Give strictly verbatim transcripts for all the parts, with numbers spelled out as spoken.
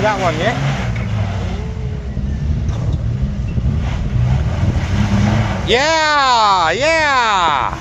that one yet. Yeah, yeah.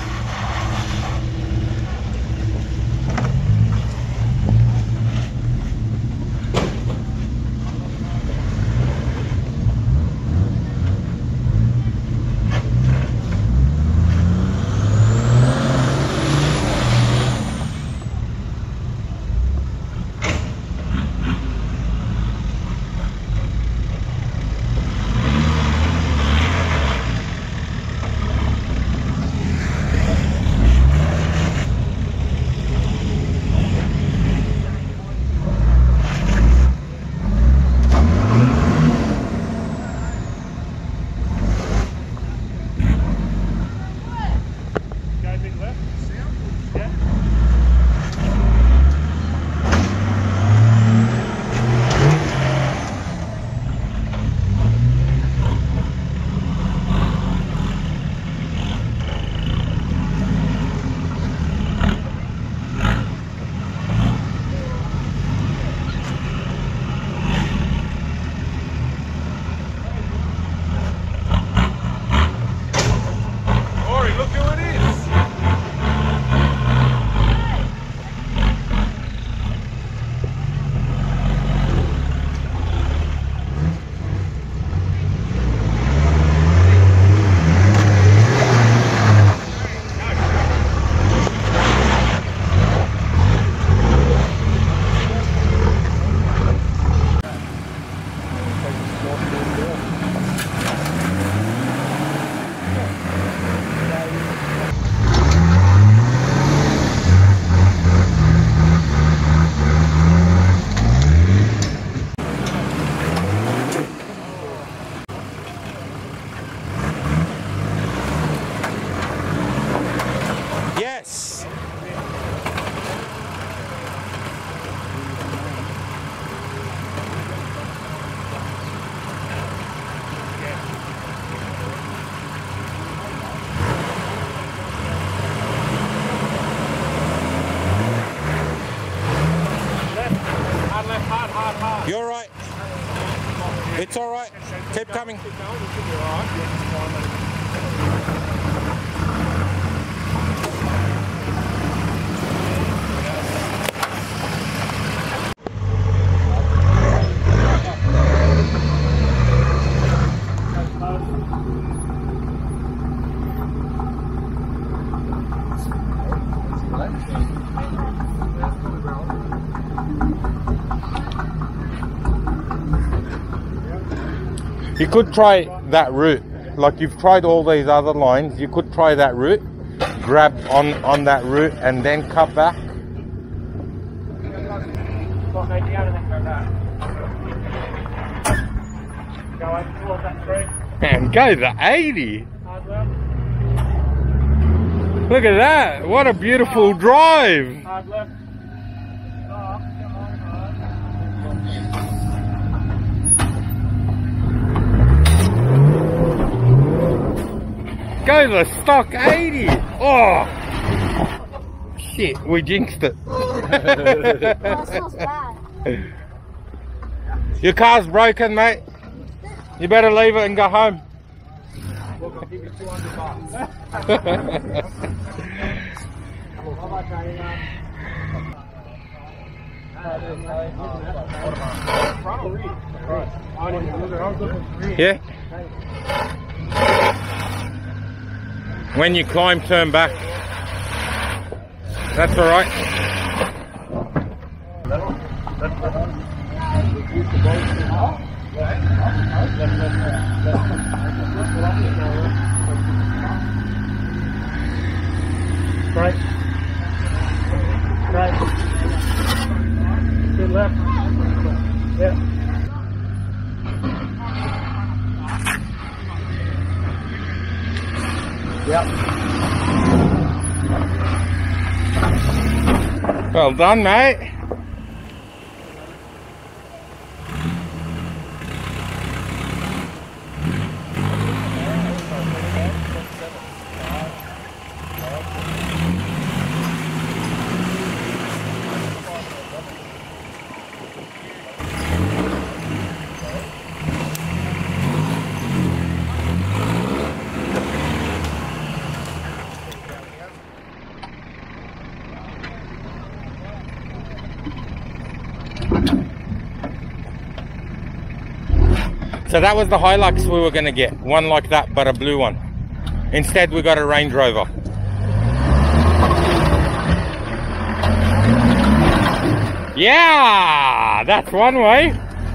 You're right. It's all right. Keep coming. You could try that route, like you've tried all these other lines. You could try that route, grab on on that route and then cut back. Man, go the eighty. Look at that, what a beautiful drive. Go the stock eighty. Oh shit, we jinxed it. Oh, it smells bad. Your car's broken, mate. You better leave it and go home. Look, I'll give you two hundred bucks. Yeah. When you climb, turn back. That's all right. Right. Right. Good left. Yeah. Yep. Well done, mate. So that was the Hilux we were going to get. One like that, but a blue one. Instead, we got a Range Rover. Yeah, that's one way.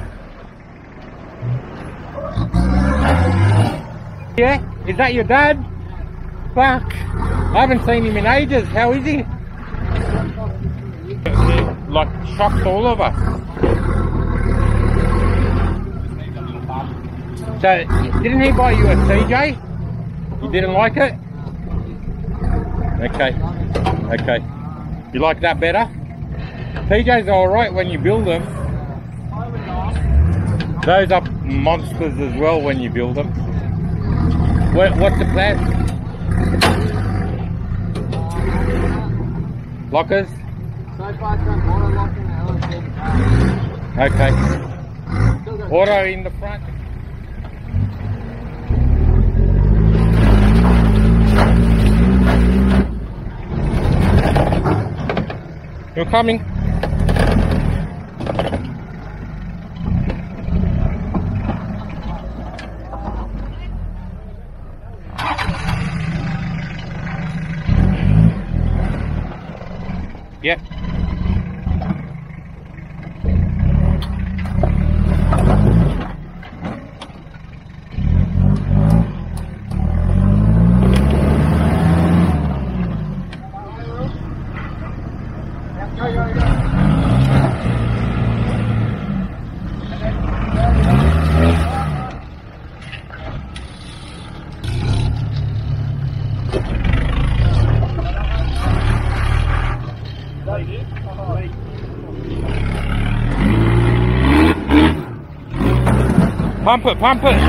Yeah, is that your dad? Fuck, I haven't seen him in ages. How is he? Like, shocked all of us. So, didn't he buy you a C J? You didn't like it? Okay, okay. You like that better? T Js are alright when you build them. Those are monsters as well when you build them. What, what's the plan? Lockers? So far, it's got auto locking and L S D. Okay. Auto in the front. You're coming. Yep. Pump it, pump it.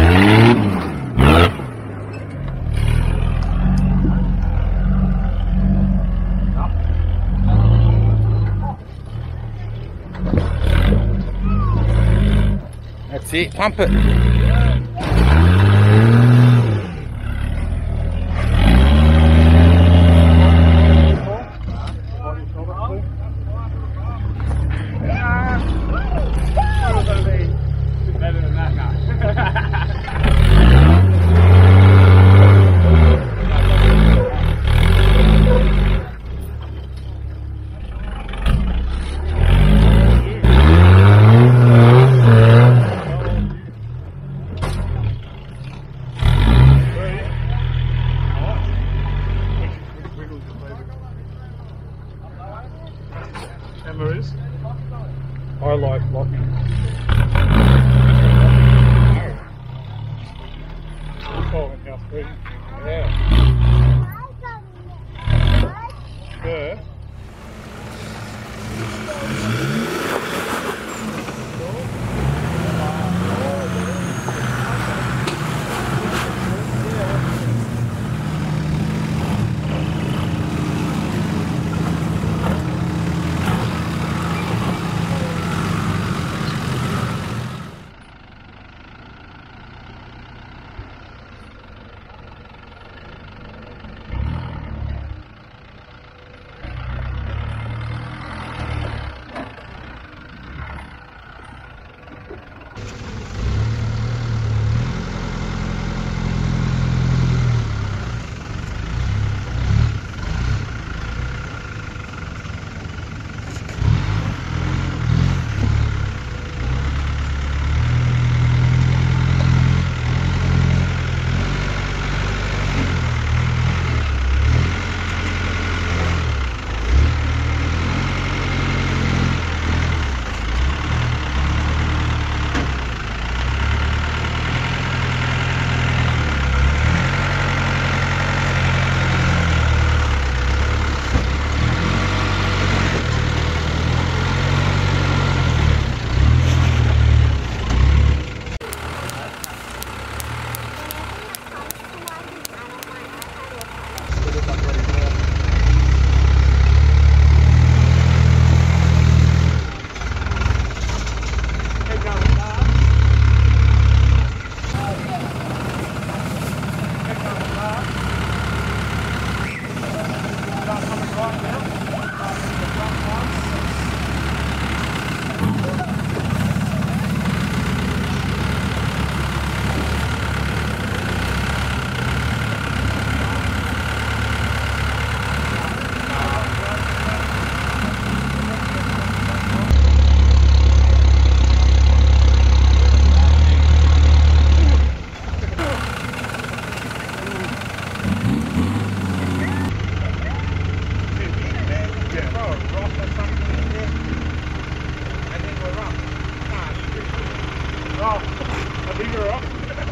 That's it, pump it. Oh, a bigger rock.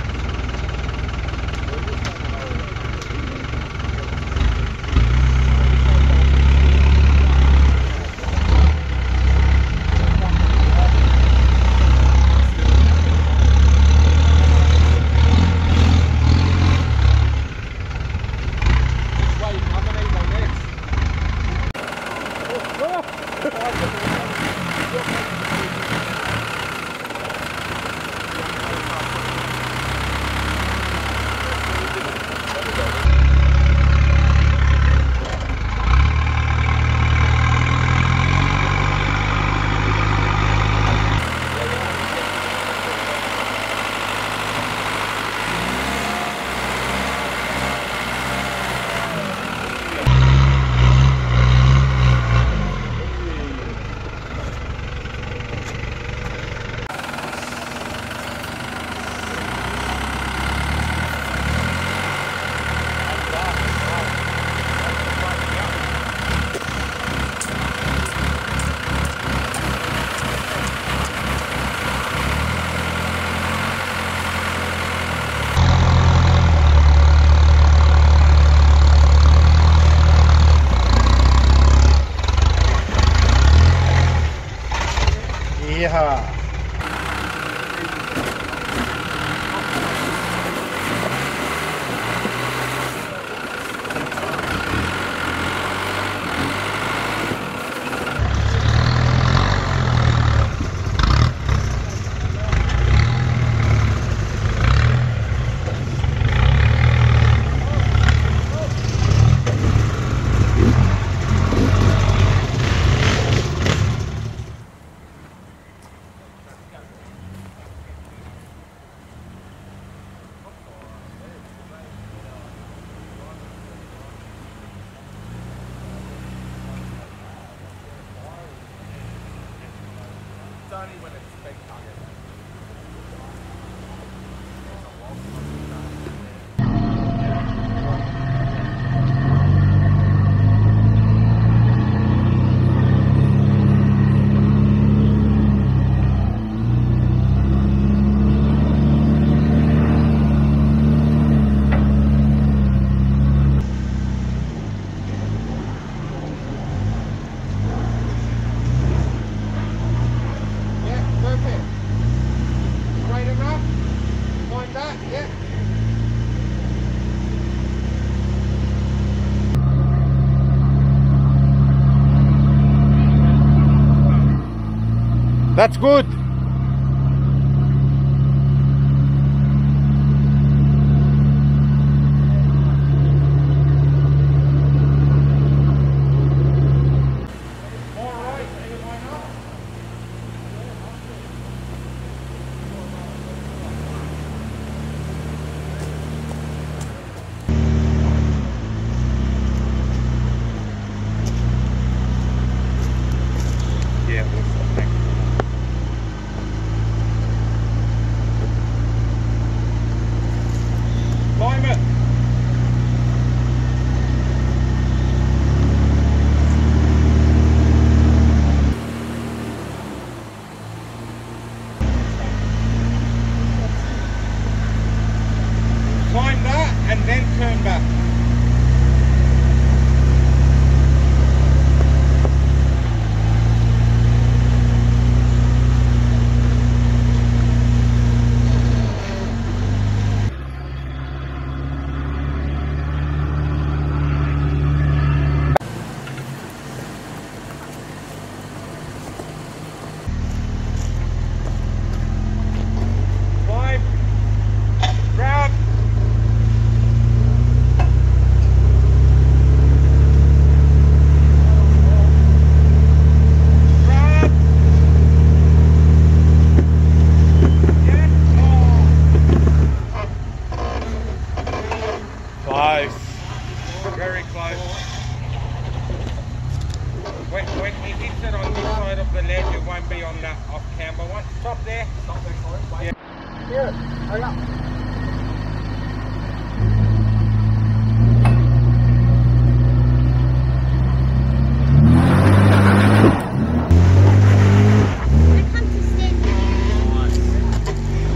Yeah. That's good. Yeah, climate. Climb that and then turn back. Very close. When, when he hits it on this side of the ledge, it won't be on that off-camber one. Stop there. Stop there, sorry. Wait. Yeah. Here, hurry up. I come to stand there.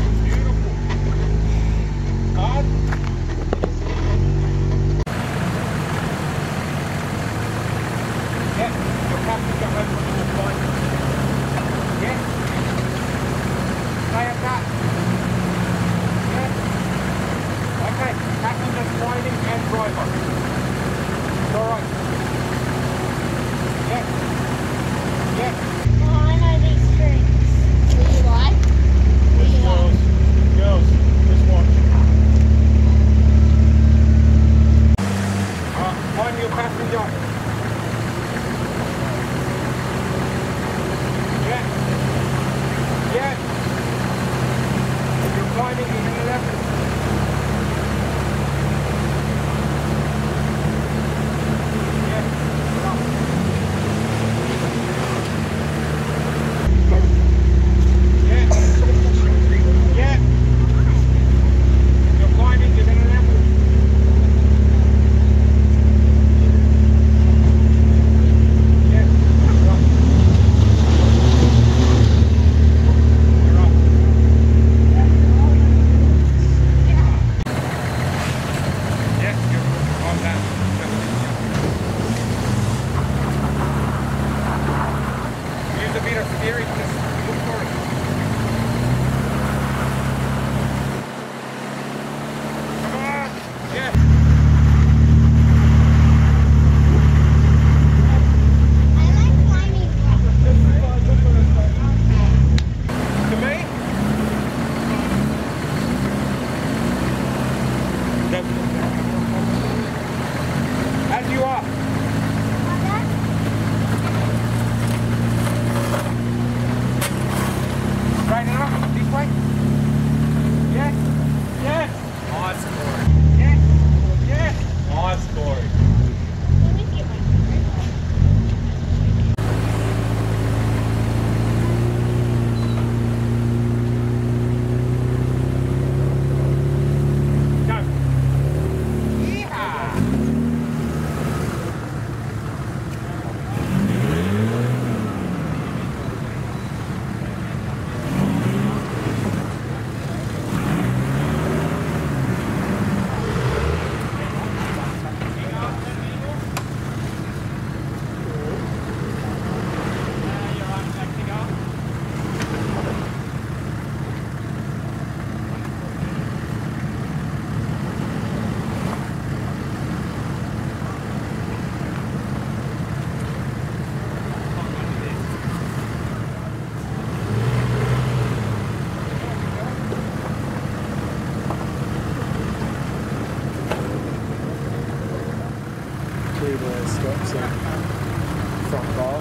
the steps and front bar.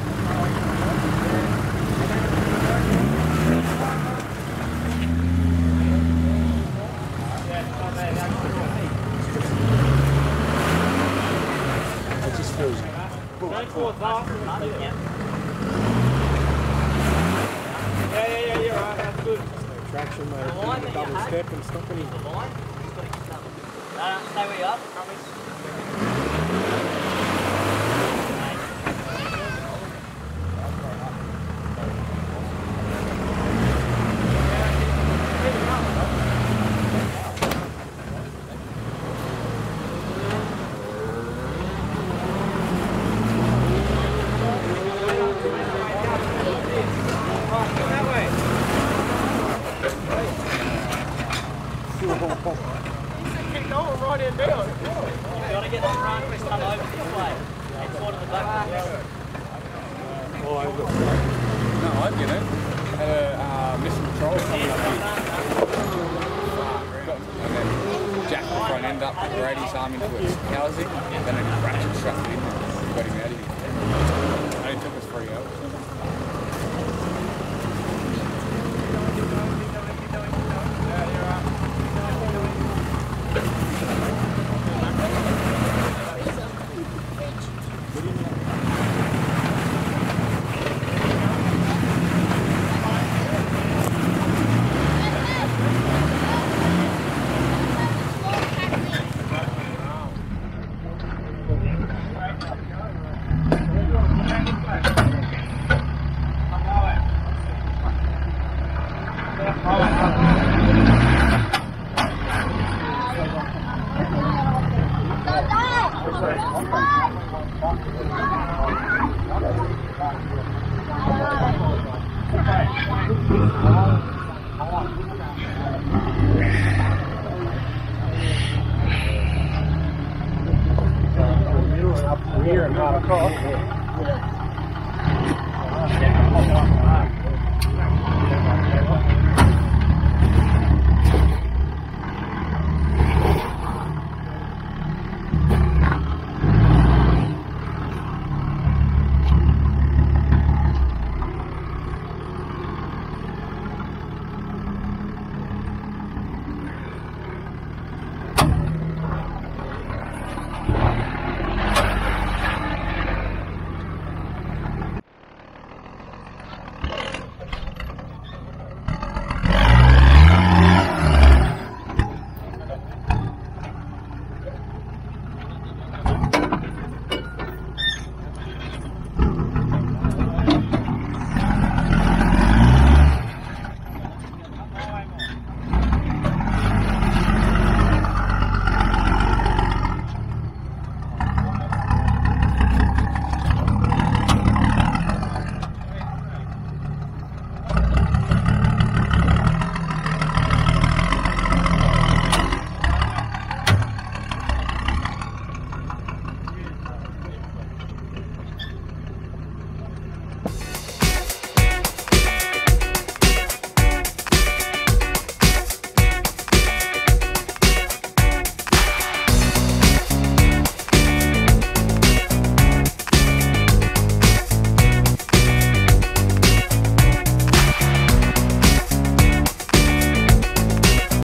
It just feels Yeah, yeah, yeah, you're right, that's good. traction, mate. Double step and stop any. No, stay where you are, promise. No, I get it. Had a uh, mission patrol coming up here. Got, and then jacked the front end up, Brady's arm into its housing, and then ratchet strapped it in and got him out of here. It only took us three hours. Here and not across.